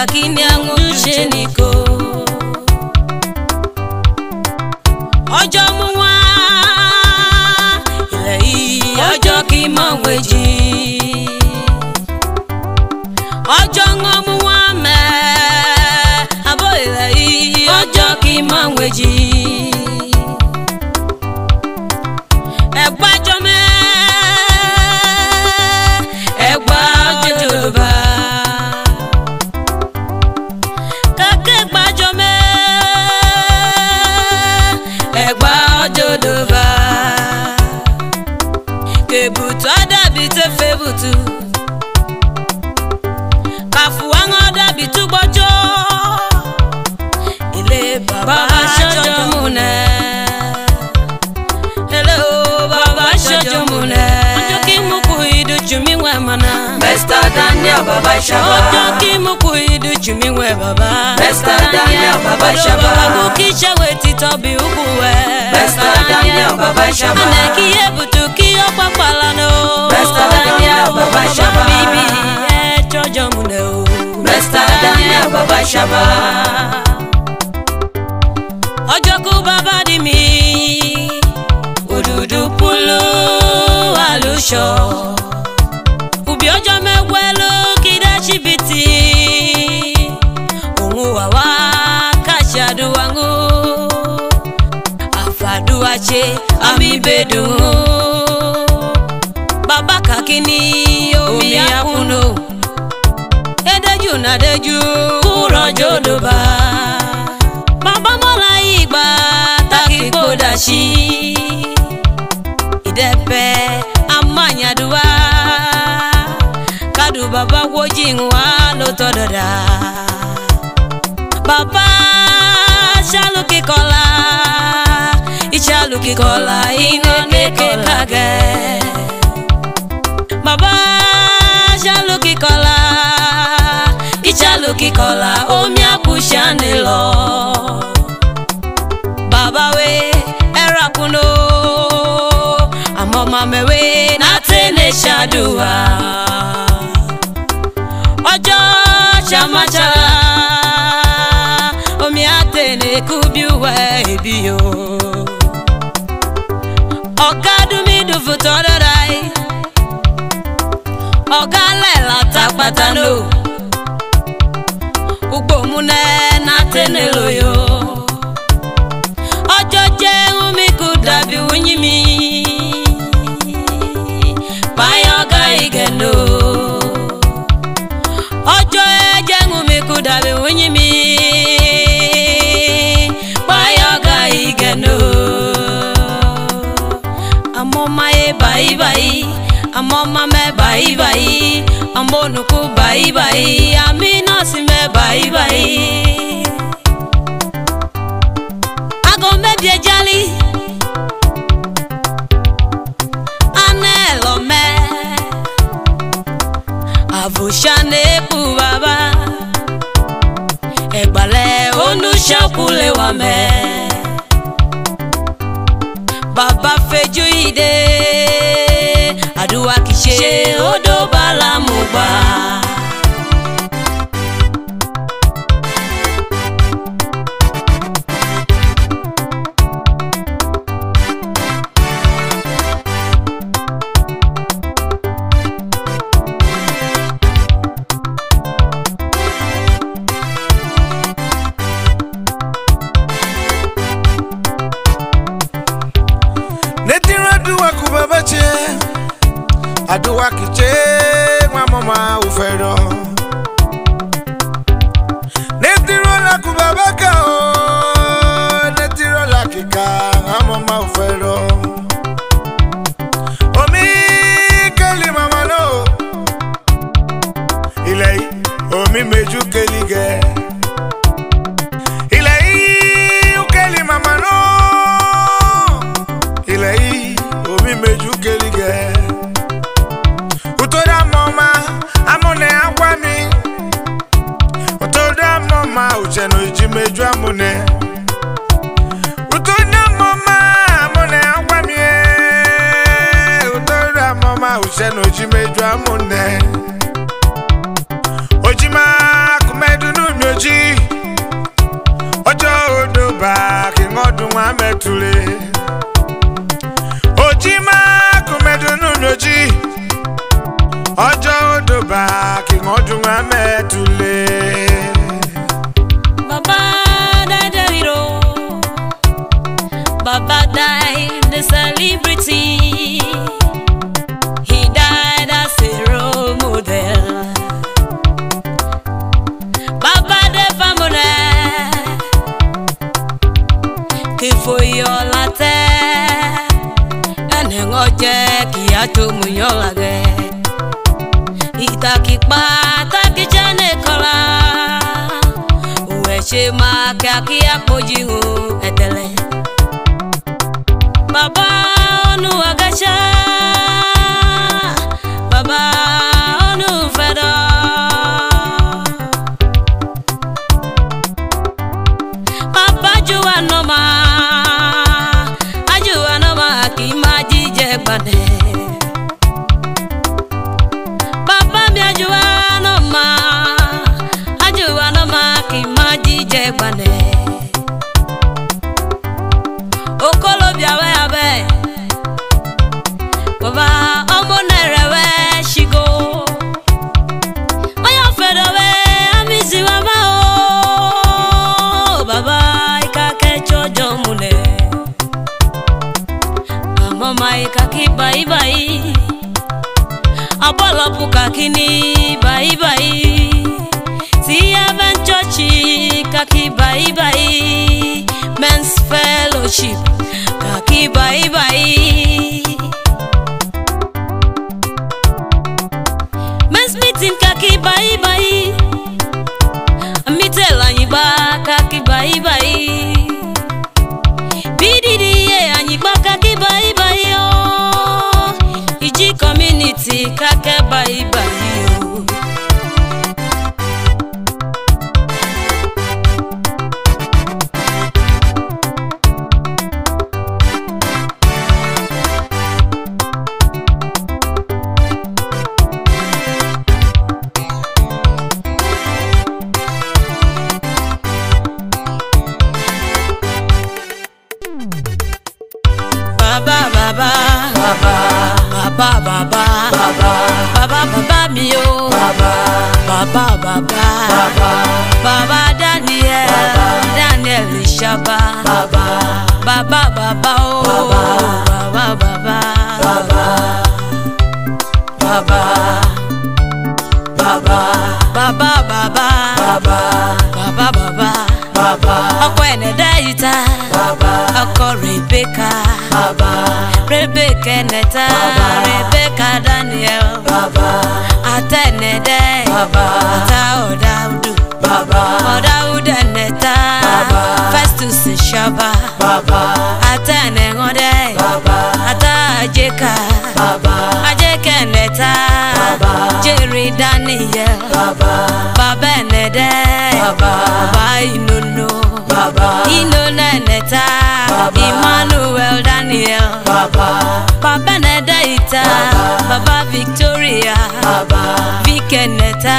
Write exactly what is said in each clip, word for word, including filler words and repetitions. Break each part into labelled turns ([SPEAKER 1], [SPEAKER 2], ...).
[SPEAKER 1] kakini angu sheniko ojo muwa ilei ojo ki maweji ojo ngomuwa me abo ilei ojo ki maweji egbajo me egbajo ba kake gbajo me egbajo do ba kebutu adabi te febutu kafu anga adabi tu gbojo ile baba shojo mune hello baba shojo mune ojo ki mu ku idu jumi we mana Mister Daniel Baba Shaba ojo ki mu ku idu jumi we baba Mister Daniel Baba Shaba baba ki shewe ti tobi uguwe Mister Daniel Baba Shaba aneki ebutu ki opapala no Mister Daniel Baba Shaba bibi e jojo mune o Mister Daniel Baba Shaba ojo ku baba di mi odudu pulu alusho ubi ojo mewelo kidachi biti ongu wawa kashadu wangu afadu ache ami bedu baba kakini omi akuno edeju na deju urojo doba baba mola igba taki kodashi idepe amanyadua kadu baba wojingwa lotododa baba shaluki kola ichaluki kola ingone kage baba shaluki kola ichaluki kola omia kushanelo baba we erakuno amoma mewe na tene shadua ojo chamacha omi atene kubiwe biyo ogadu mi du futorai ogalela tapatano ugbo mune na tene loyo ojo je umi kudabi unyimi payoga igeno ojo je umi kudabi unyimi payoga igeno amoma e bai bai amoma me bai bai amonuku bai bai amina si me bai bai ago me bie jali anelo me avushane pu baba egbale onu shakule wa me baba feju ide aduwa kishe odo bala mugba
[SPEAKER 2] aduwa kiche mwa mama ufero netiro la kubabaka o netiro la kika mwa mama ufero omi keli mama no ilei omi meju kelige ilei ukeli mama no ilei omi meju kelige utoda mama amone agwami utoda mama ucheno ijimeju amone utoda mama amone agwami utoda mama ucheno ijimeju amone ojima kumedunu ametule Ojima kumedunu noji Ojo odoba kingodu ametule
[SPEAKER 1] Baba died the hero Baba died the celebrity He died as a role model Baba the family Kifo your latte And hang on jack Yato muyolage Itaki pataki jane kola Uweche makaki apojihu etele Baba onu agasha Baba onu feda Papa juwa noma Ajuwa noma ki maji jegbane Papa mi ajuwa noma Ajuwa noma ki maji jegbane Okolo biawe abe Baba omo nerewe shigo Oya fedowe amisi mama o Baba ikake chojo mune Mama ikaki bye bye Apolo puka kini bye bye Siya ben chochi kaki bye bye Men's fellowship kaki bye bye Men's meeting kaki bye bye Mitela nyiba kaki bye bye Bididi ye anyiba kaki bye bye oh Iji community kake bye bye oh Baba, Baba, Baba, Baba, Baba, Baba, Baba, Baba, mio, Baba, Baba, Baba, Baba, Baba, Daniel, Baba, Daniel, Shaba, Baba, Baba, Baba, oh, Baba, Baba, Baba, Baba, Baba, Baba, Baba, Baba, Baba, Baba, Akwene Daita, Baba, Ako Rebecca, Baba, Rebecca Neta, Rebecca Daniel, Baba, Atene Day, Baba, Ata Odaudu, Baba, Odaudu Neta, Baba, Festus Shaba, Baba, Atene Ngode, Baba, Ata Ajeka, Baba, Ajeka Neta, Baba, Jerry Daniel, Baba, Baba Nede, Baba, Baba Inono, Baba, Inona Neta, Baba, Emmanuel Daniel, Baba, Baba Nedaita, Baba Victoria, Baba, Vike Neta,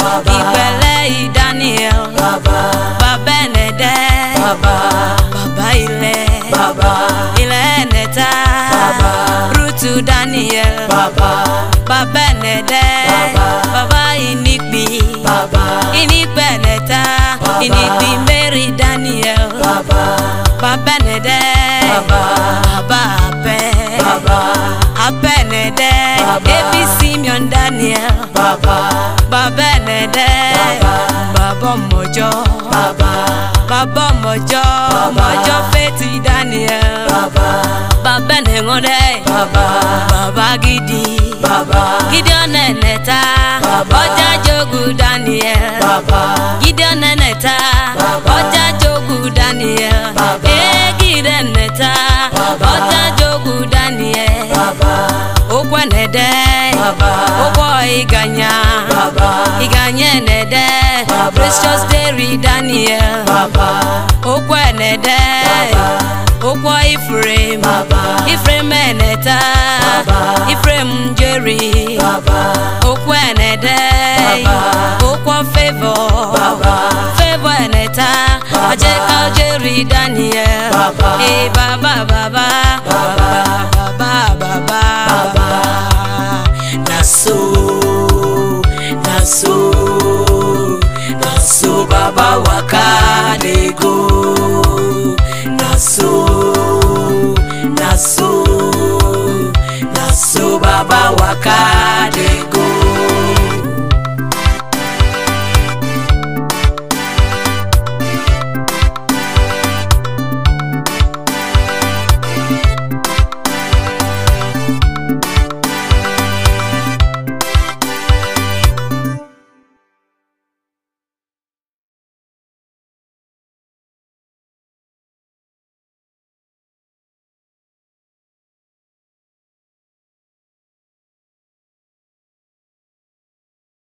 [SPEAKER 1] Ibele Daniel, Baba, Baba Nede, Baba, Baba Ile, Baba, Ile Neta, Baba, Rutu Daniel, Baba, Baba Nede, Baba Inikbi, Baba, Inikbe Neta, Inikbi Mary Daniel, Baba, Baba Nede, Baba, Baba Ape, Baba, Ape Nede, Ebi Simeon Daniel, Baba, Baba Nede, Baba Mojo, Baba, Baba Mojo, Mojo Feti Daniel, Baba, Baba Nengode, Baba, Baba Gidi, Baba, Gideon Neta, Oja Jogu Daniel, Baba, Gideon Neta, Oja Jogu Daniel, Eh Gideon Neta, Oja Jogu Daniel, Okwa Nede, Okwa Iganya, Iganya Nede, Precious Dairy Daniel, Okwa Nede, Okwa Ephraim, Ephraim Neta, Ephraim Jerry, Okwa Nede, Okwa Favor, Favor Neta, Ajeka Jerry Daniel,
[SPEAKER 3] Baba.
[SPEAKER 1] Hey Baba Baba,